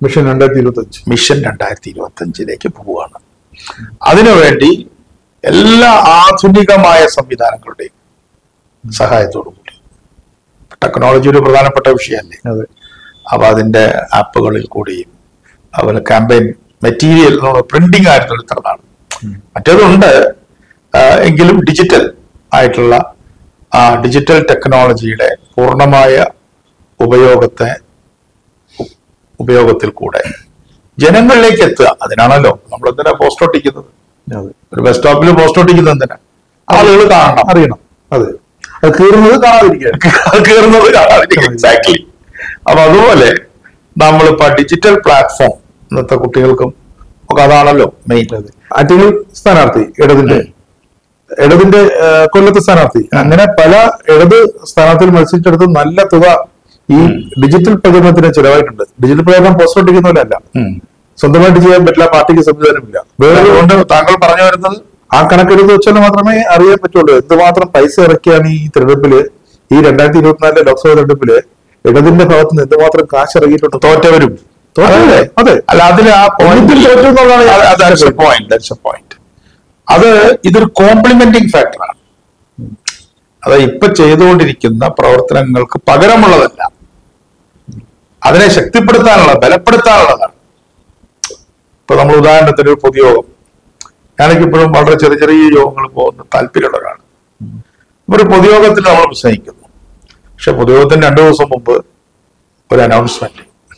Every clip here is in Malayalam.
മിഷൻ 2025 പോവുകയാണ്. അതിനുവേണ്ടി എല്ലാ ആധുനികമായ സംവിധാനങ്ങളുടെയും സഹായത്തോടു കൂടി, ടെക്നോളജി ഒരു പ്രധാനപ്പെട്ട വിഷയമല്ലേ, അപ്പൊ അതിന്റെ ആപ്പുകളിൽ കൂടിയും അതുപോലെ ക്യാമ്പയിൻ മെറ്റീരിയൽ പ്രിന്റിംഗ് ആയിട്ടുള്ള ഇത്രനാണ്. മറ്റേതുണ്ട് എങ്കിലും ഡിജിറ്റൽ ആയിട്ടുള്ള ഡിജിറ്റൽ ടെക്നോളജിയുടെ പൂർണ്ണമായ ഉപയോഗത്തിൽ കൂടെ ജനങ്ങളിലേക്ക് എത്തുക. അതിനാണല്ലോ നമ്മൾ എന്തിനാ പോസ്റ്റ് ഒട്ടിക്കുന്നത്? ഒരു ബസ് സ്റ്റോപ്പിൽ പോസ്റ്റ് ഒട്ടിക്കുന്നത് എന്തിനാ? ആളുകൾ കാണണം, അറിയണം. അതെ, കീറുന്നത് കാണാതിരിക്കുക. എക്സാക്ട്ലി. അപ്പൊ അതുപോലെ നമ്മളിപ്പോ ഡിജിറ്റൽ പ്ലാറ്റ്ഫോം ഇന്നത്തെ കുട്ടികൾക്കും ഒക്കെ അതാണല്ലോ മെയിൻ. ആറ്റിങ്ങൽ സ്ഥാനാർത്ഥി ഇടതിന്റെ കൊല്ലത്തെ സ്ഥാനാർത്ഥി, അങ്ങനെ പല ഇടത് സ്ഥാനാർത്ഥികൾ മത്സരിച്ചെടുത്ത് നല്ല തുക ഈ ഡിജിറ്റൽ പ്രചരണത്തിന് ചിലവായിട്ടുണ്ട്. ഡിജിറ്റൽ പ്രചരണം പോസ്റ്റ് ഒട്ടിക്കുന്നവരല്ല, സ്വന്തമായിട്ട് ചെയ്യാൻ പറ്റില്ല, പാർട്ടിക്ക് സംവിധാനമില്ല. വേറെ താങ്കൾ പറഞ്ഞു വരുന്നത് ആ കണക്കെടുത്ത് വെച്ചാൽ മാത്രമേ അറിയാൻ പറ്റുള്ളൂ എന്തുമാത്രം പൈസ ഇറക്കിയാണ് ഈ തെരഞ്ഞെടുപ്പില്, ഈ 2024 ലോക്സഭാ തെരഞ്ഞെടുപ്പില് ഇടതിന്റെ ഭാഗത്ത് നിന്ന് എന്തുമാത്രം കാശ് ഇറങ്ങിയിട്ടുണ്ട്. തോറ്റവരും അതെ, അല്ല അതിൽ ആ പോയിന്റ് അത് ഇതൊരു കോംപ്ലിമെന്റിങ് ഫാക്ടറാണ്. അത് ഇപ്പൊ ചെയ്തുകൊണ്ടിരിക്കുന്ന പ്രവർത്തനങ്ങൾക്ക് പകരമുള്ളതല്ല, അതിനെ ശക്തിപ്പെടുത്താനുള്ള, ബലപ്പെടുത്താനുള്ളതാണ്. ഇപ്പൊ നമ്മൾ ഉദാഹരണത്തിന് ഒരു പൊതുയോഗം, ഞാനൊക്കെപ്പോഴും വളരെ ചെറിയ ചെറിയ യോഗങ്ങൾ പോകുന്ന താല്പര്യമുള്ള ഒരാളാണ്. ഒരു പൊതുയോഗത്തിൽ നമ്മൾ പ്രസംഗിക്കുന്നു, പക്ഷെ പൊതുയോഗത്തിന് 2 ദിവസം മുമ്പ് ഒരു അനൗൺസ്മെന്റ്,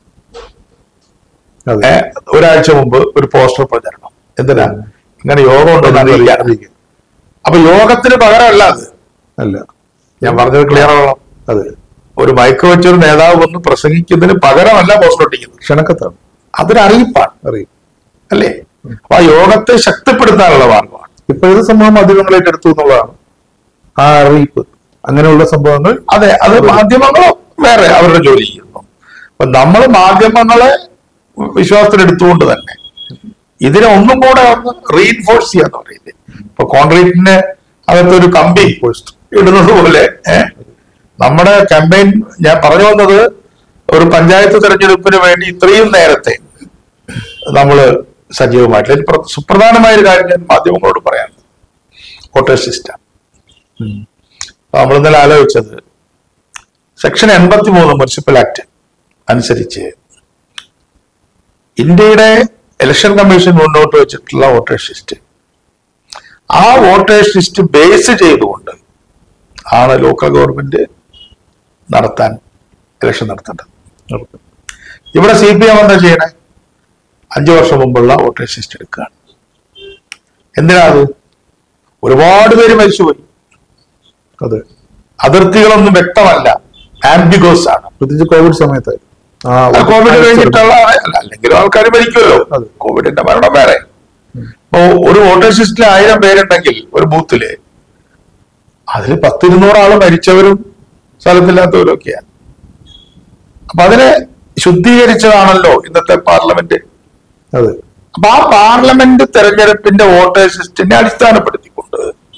ഒരാഴ്ച മുമ്പ് ഒരു പോസ്റ്റർ പ്രചരണം. എന്തിനാ? ഇങ്ങനെ യോഗം ഉണ്ടെന്ന് അറിയിക്കാൻ. അപ്പൊ യോഗത്തിന് പകരമല്ല അത്. അല്ല, ഞാൻ പറഞ്ഞത് ക്ലിയർ ആവണം. അതെ, ഒരു മൈക്ക് വെച്ചൊരു നേതാവ് വന്ന് പ്രസംഗിക്കുന്നതിന് പകരമല്ല പോസ്റ്റർ ഒട്ടിക്കുന്നത്, ക്ഷണക്കത്താണ്, അതൊരു അറിയിപ്പാണ്, അല്ലേ? അപ്പൊ ആ യോഗത്തെ ശക്തിപ്പെടുത്താനുള്ള മാർഗമാണ്. ഇപ്പോഴത്തെ സംഭവം മാധ്യമങ്ങളായിട്ട് എടുത്തു എന്നുള്ളതാണ് ആ അറിയിപ്പ്. അങ്ങനെയുള്ള സംഭവങ്ങൾ അതെ, അത് മാധ്യമങ്ങളോ വേറെ അവരുടെ ജോലി ചെയ്യുന്നു. അപ്പൊ നമ്മൾ മാധ്യമങ്ങളെ വിശ്വാസത്തിലെടുത്തുകൊണ്ട് തന്നെ ഇതിനെ ഒന്നും കൂടെ ഒന്ന് റീഇൻഫോഴ്സ് ചെയ്യാന്ന് പറയില്ലേ. ഇപ്പൊ കോൺക്രീറ്റിന് അകത്തൊരു കമ്പി ഇടുന്നത് പോലെ നമ്മുടെ ക്യാമ്പയിൻ, ഞാൻ പറഞ്ഞു വന്നത് ഒരു പഞ്ചായത്ത് തെരഞ്ഞെടുപ്പിന് വേണ്ടി ഇത്രയും നേരത്തെ നമ്മള് സജീവമായിട്ടില്ല. സുപ്രധാനമായ ഒരു കാര്യം ഞാൻ മാധ്യമങ്ങളോട് പറയാനുള്ളത് വോട്ടേഴ്സ് സിസ്റ്റം. നമ്മൾ ഇന്നലെ ആലോചിച്ചത് സെക്ഷൻ 83 മുനിസിപ്പൽ ആക്ട് അനുസരിച്ച് ഇന്ത്യയുടെ ഇലക്ഷൻ കമ്മീഷൻ മുന്നോട്ട് വെച്ചിട്ടുള്ള വോട്ടേഴ്സ് ലിസ്റ്റ്, ആ വോട്ടേഴ്സ് ലിസ്റ്റ് ബേസ് ചെയ്തുകൊണ്ട് ആണ് ലോക്കൽ ഗവൺമെന്റ് ഇലക്ഷൻ നടത്തേണ്ടത്. ഇവിടെ CPM എന്താ ചെയ്യണേ? 5 വർഷം മുമ്പുള്ള വോട്ടേഴ്സ് ലിസ്റ്റ് എടുക്കുകയാണ്. എന്തിനാ അത്? ഒരുപാട് പേര് മരിച്ചുപോയി, അതെ, അതിർത്തികളൊന്നും വ്യക്തമല്ല, ആംബിഗോസ് ആണ്. പ്രത്യേകിച്ച് കോവിഡ് സമയത്ത്. കോവിഡ് കഴിഞ്ഞിട്ടുള്ള അല്ലെങ്കിലും ആൾക്കാർ മരിക്കുമല്ലോ, കോവിഡിന്റെ മരണം വേറെ. അപ്പോ ഒരു വോട്ടേഴ്സ് ലിസ്റ്റിൽ 1000 പേരുണ്ടെങ്കിൽ ഒരു ബൂത്തില് അതിൽ 10-200 ആള് മരിച്ചവരും സ്ഥലത്തില്ലാത്തവരും ഒക്കെയാണ്. അപ്പൊ അതിനെ ശുദ്ധീകരിച്ചതാണല്ലോ ഇന്നത്തെ പാർലമെന്റ്. അതെ, അപ്പൊ ആ പാർലമെന്റ് തെരഞ്ഞെടുപ്പിന്റെ വോട്ടേഴ്സ് ലിസ്റ്റിനെ അടിസ്ഥാനപ്പെടുത്തിക്കൊണ്ട്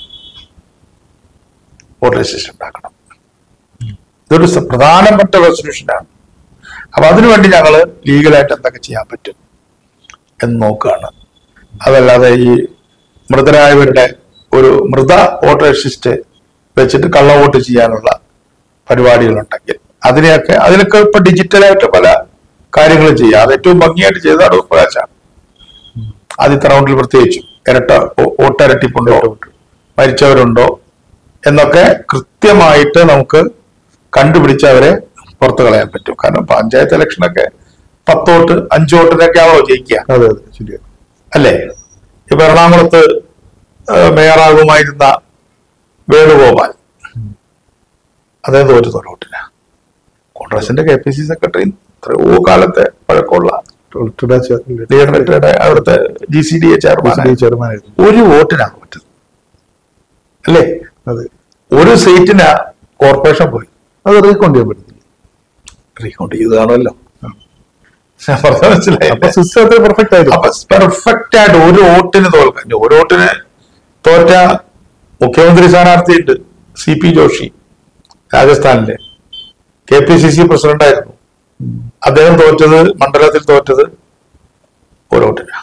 വോട്ടേഴ്സ് ലിസ്റ്റ് ഉണ്ടാക്കണം. ഇതൊരു പ്രധാനപ്പെട്ട റെസൊല്യൂഷനാണ്. അപ്പൊ അതിനുവേണ്ടി ഞങ്ങള് ലീഗലായിട്ട് എന്തൊക്കെ ചെയ്യാൻ പറ്റും എന്ന് നോക്കുകയാണ്. അതല്ലാതെ ഈ മൃതരായവരുടെ ഒരു വോട്ടേഴ്സ് ലിസ്റ്റ് വെച്ചിട്ട് കള്ള വോട്ട് ചെയ്യാനുള്ള പരിപാടികളുണ്ടെങ്കിൽ അതിനൊക്കെ ഇപ്പൊ ഡിജിറ്റലായിട്ട് പല കാര്യങ്ങളും ചെയ്യാം. അത് ഏറ്റവും ഭംഗിയായിട്ട് ചെയ്ത അടൂർ പ്രകാശാണ്. ആദ്യത്തെ റൗണ്ടിൽ പ്രത്യേകിച്ചും വോട്ടരട്ടിപ്പുണ്ടോ, മരിച്ചവരുണ്ടോ എന്നൊക്കെ കൃത്യമായിട്ട് നമുക്ക് കണ്ടുപിടിച്ച് അവരെ പുറത്തു കളയാൻ പറ്റും. കാരണം പഞ്ചായത്ത് ഇലക്ഷനൊക്കെ 10 വോട്ട് 5 വോട്ടിനൊക്കെ ആണോ ജയിക്കുക? അതെ അതെ, ശരിയാണ്, അല്ലേ? ഇപ്പൊ എറണാകുളത്ത് മേയറാകുമായിരുന്ന വേണുഗോപാൽ, അദ്ദേഹം തോറ്റു 1 വോട്ടിന്. കോൺഗ്രസിന്റെ KPC സെക്രട്ടറി, എത്രയോ കാലത്തെ പഴക്കമുള്ള അവിടുത്തെ GCDA ചെയർമാൻ, 1 വോട്ടിനാണ് പറ്റുന്നത്, അല്ലേ? അതെ, ഒരു സീറ്റിന് കോർപ്പറേഷൻ പോയി. അത് റീകൗണ്ട് ചെയ്യാൻ പറ്റില്ല. റീകൗണ്ട് ചെയ്തതാണല്ലോ, ഞാൻ പറഞ്ഞ മനസ്സിലായി. പെർഫെക്റ്റ് ആയിട്ട് 1 വോട്ടിന് തോൽക്കാൻ. 1 വോട്ടിന് തോറ്റ മുഖ്യമന്ത്രി സ്ഥാനാർത്ഥിയുണ്ട്, CP ജോഷി, രാജസ്ഥാനിലെ KPCC പ്രസിഡന്റ് ആയിരുന്നു. അദ്ദേഹം തോറ്റത്, മണ്ഡലത്തിൽ തോറ്റത് ഒരു വോട്ടിനാണ്.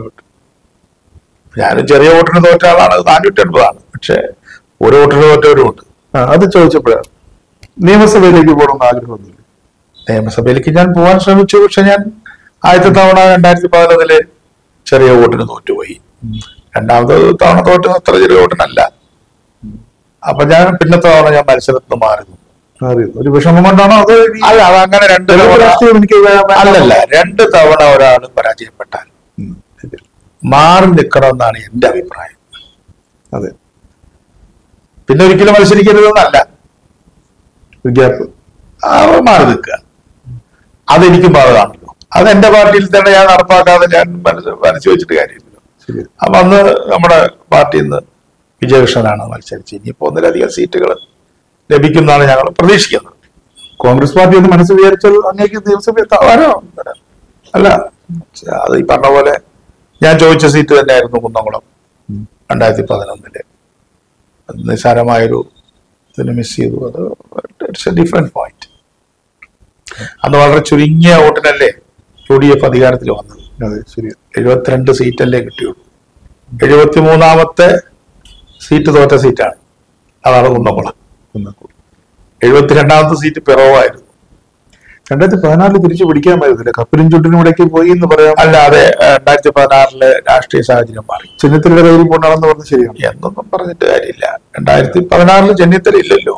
ഞാനും ചെറിയ വോട്ടിന് തോറ്റ ആളാണ്, 480 പക്ഷെ ഒരു വോട്ടിന് തോറ്റവരുമുണ്ട്. അത് ചോദിച്ചപ്പോഴാണ് നിയമസഭയിലേക്ക് പോകണമെന്ന് ആഗ്രഹമൊന്നുമില്ല. നിയമസഭയിലേക്ക് ഞാൻ പോകാൻ ശ്രമിച്ചു. പക്ഷെ ഞാൻ ആദ്യത്തെ തവണ 2011 ചെറിയ വോട്ടിന് തോറ്റുപോയി. രണ്ടാമത്തെ തവണ തോറ്റത് അത്ര ചെറിയ വോട്ടിനല്ല. അപ്പൊ ഞാൻ പിന്നത്തെ തവണ ഞാൻ മത്സരത്തിന് മാറി. ഒരു വിഷമം കൊണ്ടാണോ അതോ? അല്ല, അതങ്ങനെ അല്ലല്ല, 2 തവണ ഒരാൾ പരാജയപ്പെട്ടാൽ മാറി നിൽക്കണമെന്നാണ് എന്റെ അഭിപ്രായം. അതെ, പിന്നെ ഒരിക്കലും മത്സരിക്കരുതെന്നല്ല, ഗ്യാപ്പ് മാറി നിൽക്കുക. അതെനിക്കും ബാധകമാണല്ലോ. അത് എന്റെ പാർട്ടിയിൽ തന്നെ ഞാൻ നടപ്പാക്കാതെ ഞാൻ മനസ്സ് വെച്ചിട്ട് കാര്യമില്ലല്ലോ. അപ്പൊ അന്ന് നമ്മുടെ പാർട്ടിയിൽ നിന്ന് വിജയകൃഷ്ണനാണ് മത്സരിച്ച്. ഇനിയിപ്പോ 1-ലധികം സീറ്റുകൾ ലഭിക്കുമെന്നാണ് ഞങ്ങൾ പ്രതീക്ഷിക്കുന്നത്. കോൺഗ്രസ് പാർട്ടി ഒന്ന് മനസ്സ് വിചാരിച്ചാൽ അങ്ങേക്ക് നിയമസഭ എത്താവാനോ? അല്ല, അത് ഈ പറഞ്ഞ പോലെ ഞാൻ ചോദിച്ച സീറ്റ് തന്നെയായിരുന്നു കുന്നംകുളം 2011. നിസ്സാരമായൊരു ഇതിന് മിസ് ചെയ്തു. അത് ഇറ്റ്സ് എ ഡിഫറെന്റ് പോയിന്റ്. അന്ന് വളരെ ചുരുങ്ങിയ വോട്ടിനല്ലേ UDF അധികാരത്തിൽ വന്നത്. 72 സീറ്റല്ലേ കിട്ടിയുള്ളൂ. 73ാമത്തെ സീറ്റ് തോറ്റ സീറ്റാണ്. അതാണ് കുന്നംകുളം. 72ാമത്തെ സീറ്റ് പിറവായിരുന്നു. 2014 തിരിച്ചു പിടിക്കാൻ പറ്റുന്നില്ല. കപ്പിലും ചുട്ടിനും ഇടയ്ക്ക് പോയി എന്ന് പറയാം. അല്ലാതെ 2016 രാഷ്ട്രീയ സാഹചര്യം മാറി. ചെന്നിത്തലയുടെ കയ്യിൽ പോകണമെന്ന് പറഞ്ഞ് ശരിയാണ് എന്നൊന്നും പറഞ്ഞിട്ട് കാര്യമില്ല. 2016 ചെന്നിത്തല ഇല്ലല്ലോ.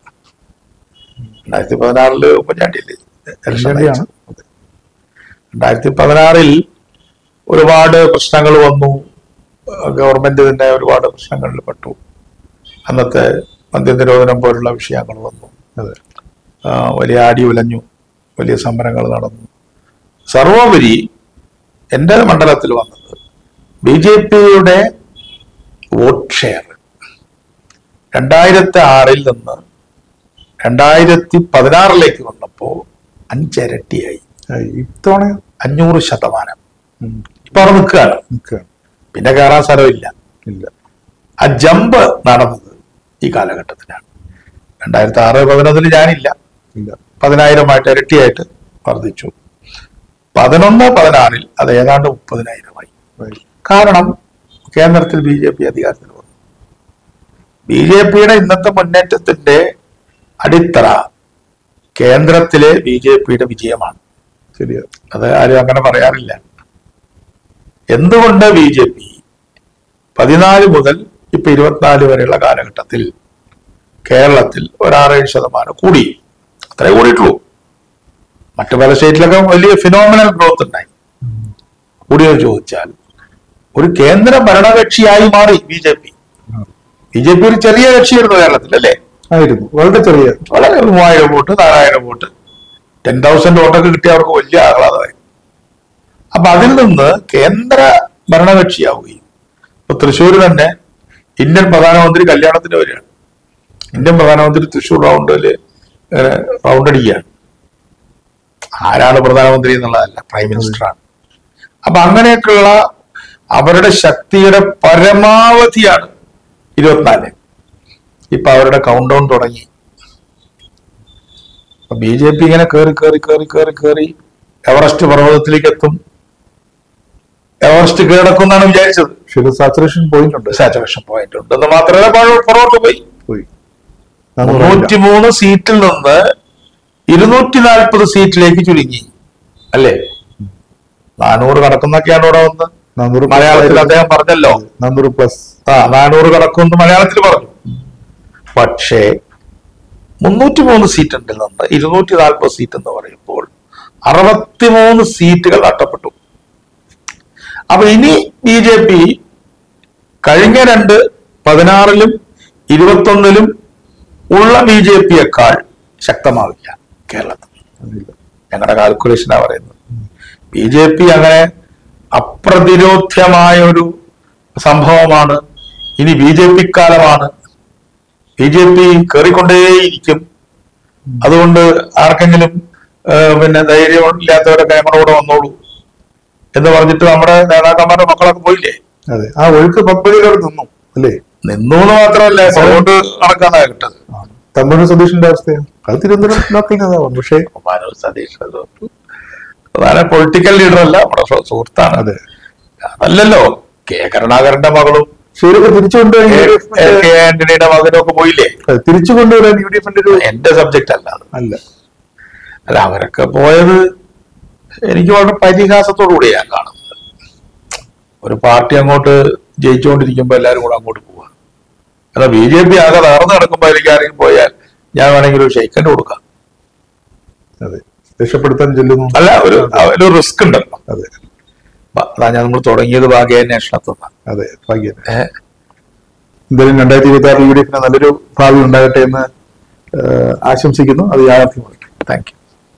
2016 ഉമ്മൻചാണ്ടിയില്ലേ? 2016 ഒരുപാട് പ്രശ്നങ്ങൾ വന്നു. ഗവൺമെന്റ് തന്നെ ഒരുപാട് പ്രശ്നങ്ങളിൽ പെട്ടു. അന്നത്തെ മദ്യനിരോധനം പോലുള്ള വിഷയങ്ങൾ വന്നു. വലിയ ആടി ഉലഞ്ഞു, വലിയ സമരങ്ങൾ നടന്നു. സർവോപരി എൻ്റെ മണ്ഡലത്തിൽ വന്നത് BJPയുടെ വോട്ട് ഷെയർ 2006 നിന്ന് 2016 വന്നപ്പോ 5 ഇരട്ടിയായി. ഇത്തവണ 500%. ഇപ്പൊ അവിടെ നിൽക്കുകയാണ്. പിന്നെ കയറാൻ സ്ഥലമില്ല. ആ ജമ്പ് നടന്നത് ഈ കാലഘട്ടത്തിലാണ്. 2006-11 ഞാനില്ല. 10,000 ഇരട്ടിയായിട്ട് വർദ്ധിച്ചു. 11-16 അത് ഏതാണ്ട് 30,000 കാരണം കേന്ദ്രത്തിൽ BJP അധികാരത്തിൽ വന്നു. BJPയുടെ ഇന്നത്തെ മുന്നേറ്റത്തിന്റെ അടിത്തറ കേന്ദ്രത്തിലെ BJPയുടെ വിജയമാണ്. ശരിയാണ്, അത് ആരും അങ്ങനെ പറയാറില്ല. എന്തുകൊണ്ട് BJP 14 മുതൽ ഇപ്പൊ 24 വരെയുള്ള കാലഘട്ടത്തിൽ കേരളത്തിൽ 6-7% കൂടി? അത്രേ കൂടിയിട്ടുള്ളൂ. മറ്റു പല സ്റ്റേറ്റിലൊക്കെ വലിയ ഫിനോമിനൽ ഗ്രോത്ത് ഉണ്ടായി. കൂടിയെന്ന് ചോദിച്ചാൽ ഒരു കേന്ദ്ര ഭരണകക്ഷിയായി മാറി BJP. BJP ഒരു ചെറിയ കക്ഷിയായിരുന്നു കേരളത്തിൽ, അല്ലേ? ആയിരുന്നു, വളരെ ചെറിയ, വളരെ 3000 വോട്ട് 4000 വോട്ട് 10,000 വോട്ടൊക്കെ കിട്ടിയ അവർക്ക് വലിയ ആഹ്ലാദമായി. അപ്പൊ അതിൽ നിന്ന് കേന്ദ്ര ഭരണകക്ഷിയാവുകയും ഇപ്പൊ തൃശ്ശൂർ തന്നെ ഇന്ത്യൻ പ്രധാനമന്ത്രി കല്യാണത്തിന് വരികയാണ്. ഇന്ത്യൻ പ്രധാനമന്ത്രി തൃശ്ശൂർ റൗണ്ട് അടിക്കുകയാണ്. ആരാണ് പ്രധാനമന്ത്രി എന്നുള്ളതല്ല, പ്രൈം മിനിസ്റ്ററാണ്. അപ്പൊ അങ്ങനെയൊക്കെയുള്ള അവരുടെ ശക്തിയുടെ പരമാവധിയാണ് 24. ഇപ്പൊ അവരുടെ കൗണ്ട് ഡൗൺ തുടങ്ങി. BJP ഇങ്ങനെ കേറി എവറസ്റ്റ് പർവ്വതത്തിലേക്ക് എത്തും, എവറസ്റ്റ് കീഴടക്കും എന്നാണ് വിചാരിച്ചത്. സാച്ചുറേഷൻ പോയിന്റ് ഉണ്ട് എന്ന് മാത്രമല്ല, പുറകോട്ട് പോയി. 303 സീറ്റിൽ നിന്ന് 240 സീറ്റിലേക്ക് ചുരുങ്ങി, അല്ലേ? 400 കടക്കുന്നൊക്കെയാണ് ഇവിടെ വന്ന് മലയാളത്തിൽ അദ്ദേഹം പറഞ്ഞല്ലോ. 400 കടക്കുമെന്ന് മലയാളത്തിൽ പറഞ്ഞു. പക്ഷേ 303 സീറ്റ് ഉണ്ടിൽ നിന്ന് 240 സീറ്റ് എന്ന് പറയുമ്പോൾ 63 സീറ്റുകൾ നഷ്ടപ്പെട്ടു. അപ്പൊ ഇനി BJP കഴിഞ്ഞ 2016-ലും 2021-ലും ഉള്ള BJPയേക്കാൾ ശക്തമാവില്ല കേരളത്തിൽ. ഞങ്ങളുടെ കാൽക്കുലേഷനാ പറയുന്നത്. BJP അങ്ങനെ അപ്രതിരോധ്യമായ ഒരു സംഭവമാണ്. ഇനി BJP കാലമാണ്. BJP കയറിക്കൊണ്ടേയിരിക്കും. അതുകൊണ്ട് ആർക്കെങ്കിലും പിന്നെ ധൈര്യമില്ലാത്തവരൊക്കെ ഞങ്ങളോട് വന്നോളൂ എന്ന് പറഞ്ഞിട്ട് നമ്മുടെ നേതാക്കന്മാരുടെ മക്കളൊക്കെ പോയില്ലേ? അതെ, ആ ഒഴുക്ക് പമ്പടിയിലോട് നിന്നു, അല്ലേ? നിന്നു എന്ന് മാത്രമല്ല, അതുകൊണ്ട് നടക്കാനാ കിട്ടത്. തമിഴ് സതീഷിന്റെ അവസ്ഥയാണ്. അത് തിരുവനന്തപുരം ലോക്കൽ നേതാവാണ്. പക്ഷേ മനോജ് സതീഷ് പ്രധാന പൊളിറ്റിക്കൽ ലീഡർ അല്ല, നമ്മുടെ സുഹൃത്താണ്. അതെ, അല്ലല്ലോ കെ കരുണാകരന്റെ മകളും ശരിയൊക്കെ തിരിച്ചു കൊണ്ടുവരാൻ കെ ആന്റണിയുടെ മകനും ഒക്കെ പോയില്ലേ? തിരിച്ചു കൊണ്ടുവരാൻ UDF ഒരു എന്റെ സബ്ജക്റ്റ് അല്ല അത്. അല്ല. അല്ല, അവരൊക്കെ പോയത് എനിക്ക് വളരെ പരിഹാസത്തോടു കൂടി ഞാൻ കാണുന്നത്. ഒരു പാർട്ടി അങ്ങോട്ട് ജയിച്ചുകൊണ്ടിരിക്കുമ്പോ എല്ലാവരും കൂടെ അങ്ങോട്ട് പോവാ. അല്ല, BJP ആകെ തകർന്നു കിടക്കുമ്പോ എനിക്ക് ആരെങ്കിലും പോയാൽ ഞാൻ വേണമെങ്കിൽ ഒരു ഷെയ്ക്കൻഡ് കൊടുക്കാം. അതെ, രക്ഷപ്പെടുത്താൻ ചെല്ലുന്നു. അല്ല, ഒരു റിസ്ക് ഉണ്ടല്ലോ. അതെ, അതാ ഞാൻ നമ്മൾ തുടങ്ങിയത് ഭാഗ്യാന്വേഷണത്തിൽ. അതെ, ഭാഗ്യം. എന്തായാലും 2026 UDF നല്ലൊരു ഭാവി ഉണ്ടാകട്ടെ എന്ന് ആശംസിക്കുന്നു. അത് യാഥാർത്ഥ്യമാകട്ടെ. Thank you.